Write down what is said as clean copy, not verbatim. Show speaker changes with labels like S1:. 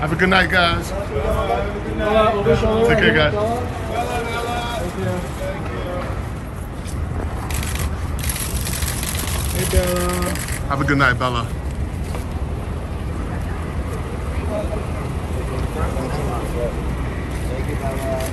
S1: Have a good night, guys. Take care, guys.
S2: Hey, Bella.
S1: Have a good night, Bella.
S3: Thank you, Bella.